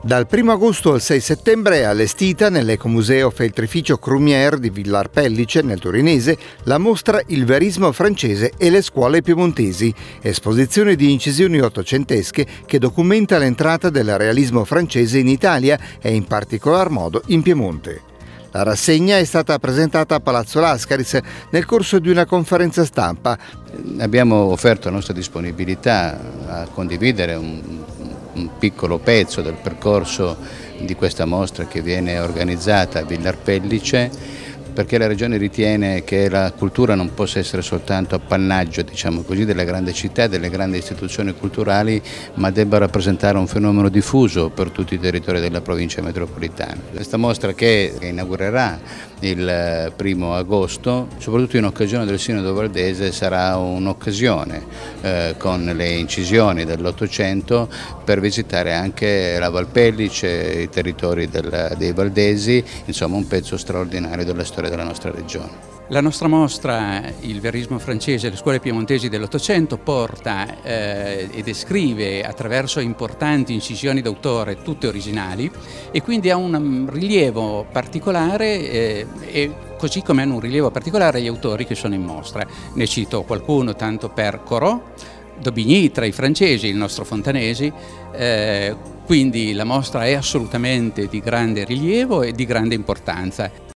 Dal 1 agosto al 6 settembre è allestita nell'Ecomuseo Feltrificio Crumier di Villar Pellice, nel torinese, la mostra Il verismo francese e le scuole piemontesi, esposizione di incisioni ottocentesche che documenta l'entrata del realismo francese in Italia e in particolar modo in Piemonte. La rassegna è stata presentata a Palazzo Lascaris nel corso di una conferenza stampa. Abbiamo offerto la nostra disponibilità a condividere un piccolo pezzo del percorso di questa mostra che viene organizzata a Villar Pellice, perché la Regione ritiene che la cultura non possa essere soltanto appannaggio, diciamo così, delle grandi città e delle grandi istituzioni culturali, ma debba rappresentare un fenomeno diffuso per tutti i territori della provincia metropolitana. Questa mostra che inaugurerà il 1 agosto, soprattutto in occasione del Sinodo Valdese, sarà un'occasione con le incisioni dell'Ottocento per visitare anche la Val Pellice, i territori dei Valdesi, insomma un pezzo straordinario della storia della nostra regione. La nostra mostra, Il verismo francese e le scuole piemontesi dell'Ottocento, porta e descrive attraverso importanti incisioni d'autore, tutte originali, e quindi ha un rilievo particolare e così come hanno un rilievo particolare gli autori che sono in mostra. Ne cito qualcuno tanto per Corot, Daubigny tra i francesi, il nostro Fontanesi, quindi la mostra è assolutamente di grande rilievo e di grande importanza.